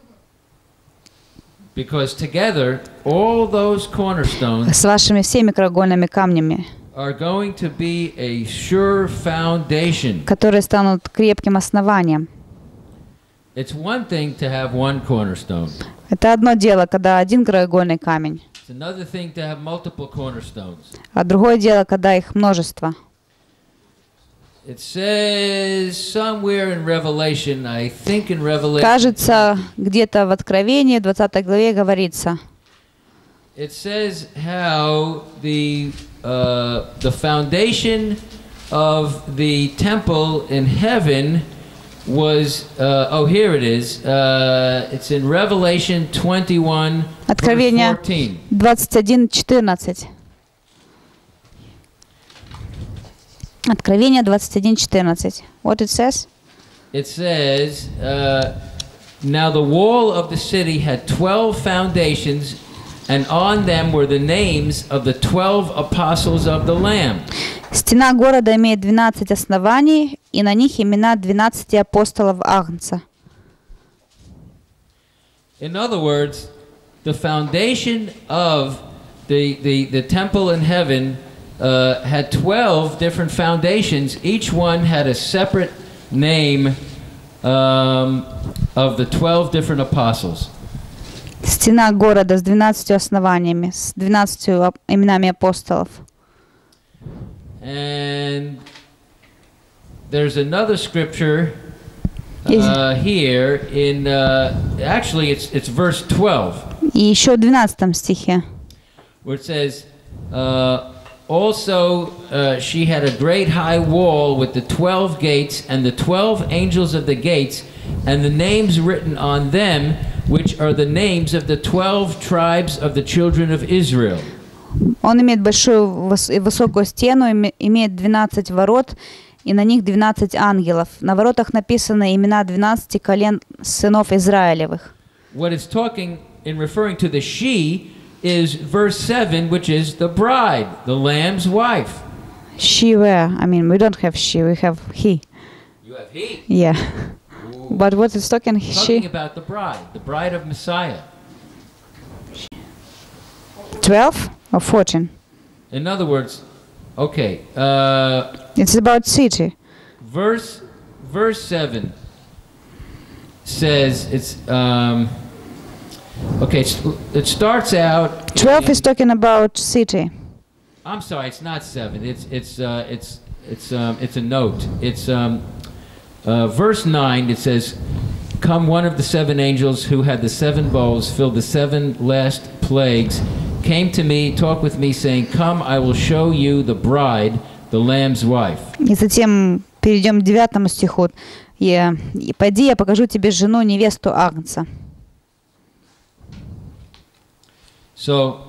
Because together, all those cornerstones
С вашими всеми краеугольными камнями,
are going to be a sure foundation.
которые станут крепким основанием.
It's one thing to have one cornerstone.
Это одно дело, когда один краеугольный камень,
It's another thing to have multiple cornerstones.
а другое дело, когда их множество.
It says somewhere in Revelation, I think in Revelation,
Кажется, где-то в Откровении, двадцатой главе говорится,
it says how the uh, the foundation of the temple in heaven was uh, oh here it is uh, it's in Revelation twenty-one verse
Откровение
fourteen.
двадцать один четырнадцать. Откровение двадцать один четырнадцать. What it says?
It says uh, now the wall of the city had twelve foundations, and on them were the names of the twelve apostles of the Lamb.
Стена города имеет двенадцать оснований, и на них имена двенадцати апостолов Агнца.
In other words, the foundation of the, the, the temple in heaven uh, had twelve different foundations. Each one had a separate name um, of the twelve different apostles.
Стена города с двенадцатью основаниями, с двенадцатью ап- именами апостолов.
And there's another scripture uh, here in, uh, actually it's, it's verse twelve.
И еще в двенадцатом стихе.
Where it says, uh, also uh, she had a great high wall with the twelve gates and the twelve angels of the gates and the names written on them, which are the names of the twelve tribes of the children of Israel.
Он имеет большую выс- и высокую стену, име- имеет двенадцать ворот, и на них двенадцать ангелов. На воротах написаны имена двенадцати колен сынов Израилевых.
What it's talking in referring to the she is verse seven, which is the bride, the lamb's wife.
She were, I mean, we don't have she, we have he.
You have he.
Yeah.
Ooh.
But what is talking,
Talking
she?
about the bride, the bride of Messiah.
twelve or fourteen?
In other words, okay, uh,
It's about city.
verse verse seven says it's um, okay. It's, it starts out.
twelve
in-
is talking about city.
I'm sorry, it's not seven. It's it's uh, it's it's um, it's a note. It's um, uh, verse nine. It says, "Come, one of the seven angels who had the seven bowls, filled the seven last plagues, came to me, talked with me, saying, 'Come, I will show you the bride, the Lamb's wife.'"
И затем перейдем к девятому стиху. И, и пойди, я покажу тебе жену, невесту Агнца.
So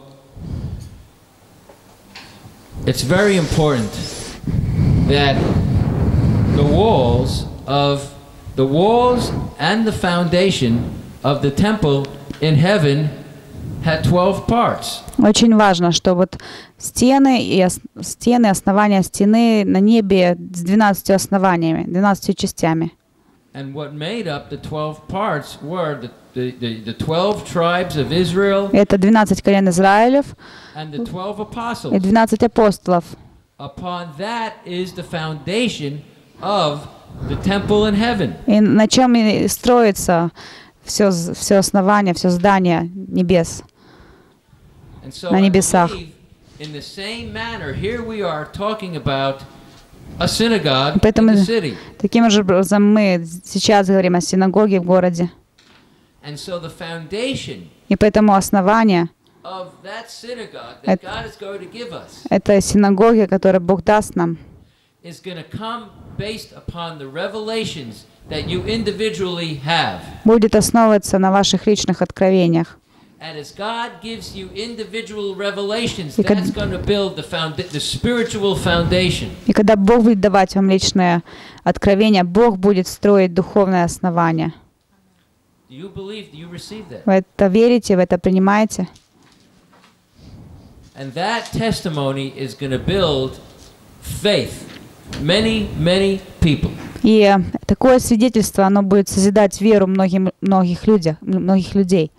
it's very important that the walls of the walls and the foundation of the temple in heaven had twelve parts.
Очень важно, что вот стены и ос- стены, основания стены на небе с двенадцатью основаниями, двенадцатью частями.
And what made up the twelve parts were the, the, the, the twelve tribes of Israel
Это двенадцать колен Израилев
and the twelve
и
apostles.
двенадцать апостолов.
Upon that is the foundation of the temple in heaven.
И на чем и строится все, все основание, все здание небес.
And so
На
I
небесах.
believe in the same manner, here we are talking about a synagogue in
Поэтому
the city.
таким же образом мы сейчас говорим о синагоге в городе.
And so the foundation
И поэтому основание
of that synagogue that God is going to give us
этой синагоги, которую Бог даст нам,
is going to come based upon the revelations that you individually have.
будет основываться на ваших личных откровениях.
And as God gives you individual revelations,
И когда-
that's going to build the, founda- the spiritual foundation.
И когда Бог будет давать вам личное откровение, Бог будет строить духовное основание.
Do you believe? Do you receive that?
Вы это верите, вы это принимаете?
And that testimony is going to build faith. Many, many people.
И такое свидетельство, оно будет созидать веру многим, многих, людях, многих людей.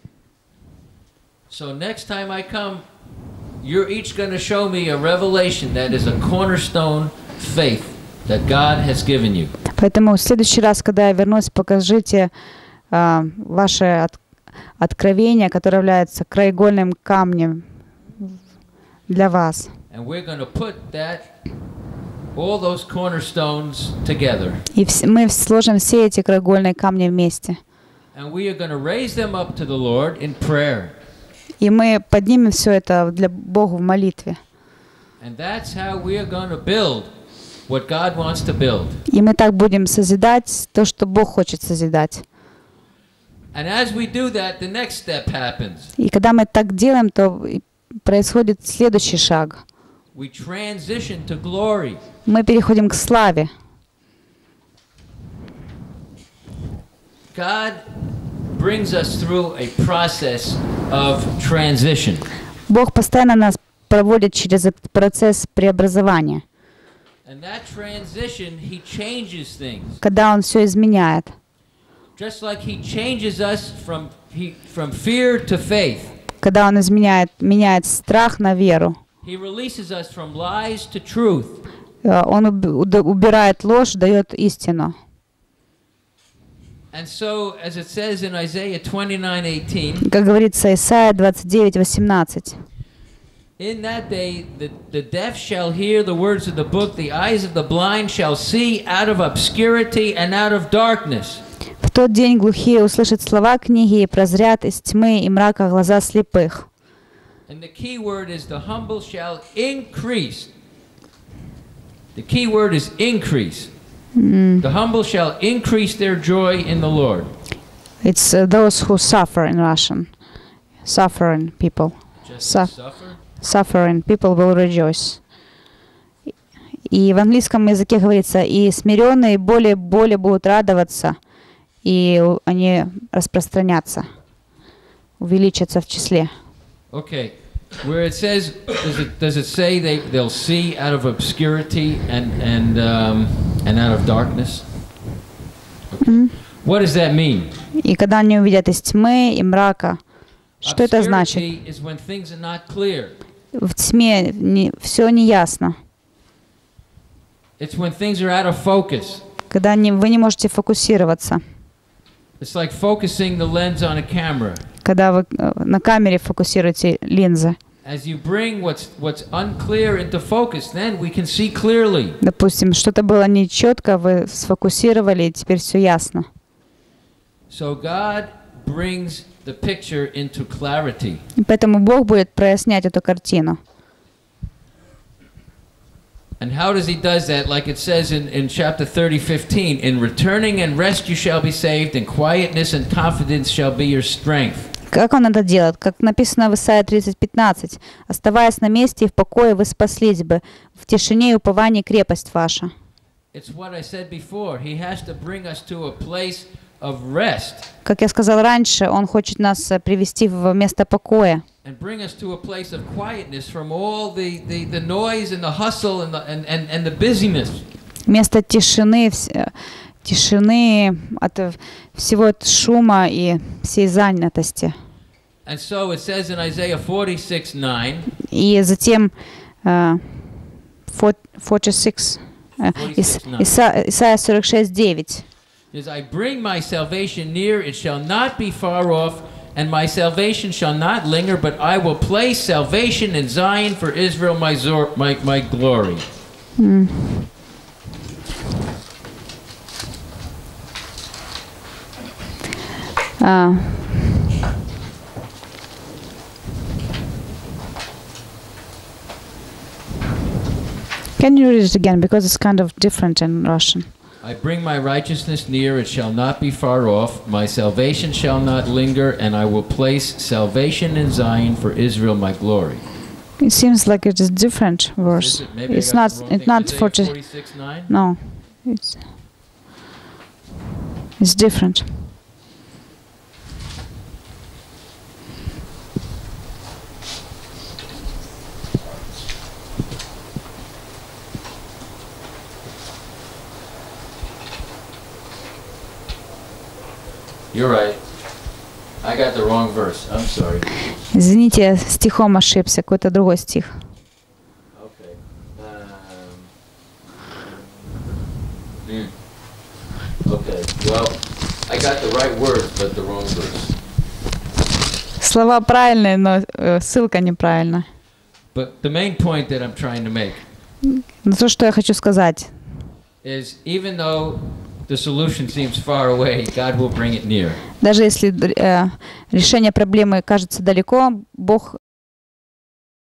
So next time I come, you're each going to show me a revelation that is a cornerstone faith that God has given you.
Поэтому в следующий раз, когда я вернусь, покажите а, ваше от, откровение, которое является краеугольным камнем для вас.
And we're going to put that, all those cornerstones together.
И вс- мы сложим все эти краеугольные камни вместе.
And we are going to raise them up to the Lord in prayer.
И мы поднимем все это для Богу в молитве.
And that's how we are going to build what God wants to build.
И мы так будем созидать то, что Бог хочет созидать.
And as we do that, the next step happens.
И когда мы так делаем, то и происходит следующий шаг.
We transition to glory.
Мы переходим к славе.
God brings us through a process of transition.
Бог постоянно нас проводит через этот процесс преобразования,
And that transition, He changes things.
когда Он все изменяет.
Just like He changes us from, he, from fear to faith.
Когда Он изменяет, меняет страх на веру.
He releases us from lies to truth.
Э, Он уб- уда- убирает ложь, дает истину.
And so, as it says in Isaiah twenty-nine eighteen,
Как говорится, Исайя двадцать девять восемнадцать.
in that day the, the deaf shall hear the words of the book, the eyes of the blind shall see out of obscurity and out of darkness.
В тот день глухие услышат слова книги и прозрят из тьмы и мрака глаза слепых.
And the key word is the humble shall increase. The key word is increase. The humble shall increase their joy in the Lord.
It's uh, those who suffer in Russian. Suffering people.
Just
Su-
to suffer.
Suffering people will rejoice. И в английском языке говорится, и смиренные более более будут радоваться, и у- они распространятся, увеличатся в числе.
Okay. Where it says, does it, does it say they, they'll see out of obscurity and, and, um, and out of darkness? Okay. What does that mean?
И когда они увидят из тьмы и мрака, что это значит?
Obscurity is when things are not clear.
В тьме не, все неясно.
It's when things are out of focus.
Когда не, вы не можете фокусироваться.
It's like focusing the lens on a camera.
Когда вы э, на камере фокусируете линзы.
As you bring what's, what's unclear into focus, then we can see clearly.
Допустим, что-то было нечетко, вы сфокусировали, и теперь все ясно.
So God brings the picture into clarity.
И поэтому Бог будет прояснять эту картину.
And how does He does that? Like it says in, in chapter thirty, fifteen, in returning and rest you shall be saved, and quietness and confidence shall be your strength.
Как Он это делает? Как написано в Исайя тридцать пятнадцать. «Оставаясь на месте и в покое, вы спаслись бы. В тишине и уповании крепость ваша».
It's what I said before. He has to bring us to a place of rest
Как я сказал раньше, Он хочет нас э, привести в место покоя.
and bring us to a place of quietness from all the, the, the noise and the hustle and the, and, and, and the busyness.
Место тишины, вс- э, тишины, от всего от шума и всей занятости.
And so it says in Isaiah forty-six nine.
И затем uh, forty-six, uh, Иса, Исайя сорок шесть девять.
Is I bring my salvation near, it shall not be far off, and my salvation shall not linger, but I will place salvation in Zion for Israel, my zor, my, my glory.
Mm. Uh. Can you read it again, because it's kind of different in Russian?
I bring my righteousness near, it shall not be far off. My salvation shall not linger, and I will place salvation in Zion for Israel, my glory.
It seems like it is different verse.
Is it? Maybe
It's
I
not.
got the wrong
It's
thing.
not
Isaiah
forty.
forty-six nine?
No, it's it's different.
You're right. I got the wrong verse. I'm sorry.
Извините, я стихом ошибся, какой-то другой стих.
Okay. Um, mm. Okay. Well, I got the right words, but the wrong verse.
Слова правильные, но э, ссылка неправильная.
But the main point that I'm trying to make
Но то, что я хочу сказать,
is even though the solution seems far away, God will bring it near.
даже если э, решение проблемы кажется далеко, Бог